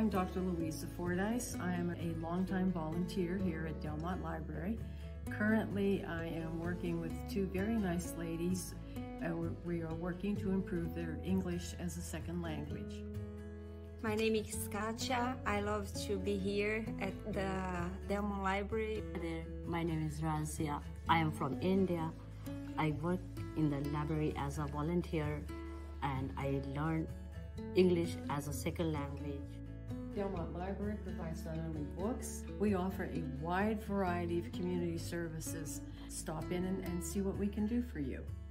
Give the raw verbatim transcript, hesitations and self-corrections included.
I'm Doctor Louisa Fordyce. I am a longtime volunteer here at Delmont Library. Currently, I am working with two very nice ladies. Uh, we are working to improve their English as a second language. My name is Katia. I love to be here at the Delmont Library. My name is Razia. I am from India. I work in the library as a volunteer and I learn English as a second language. Delmont Library provides not only books, we offer a wide variety of community services. Stop in and, and see what we can do for you.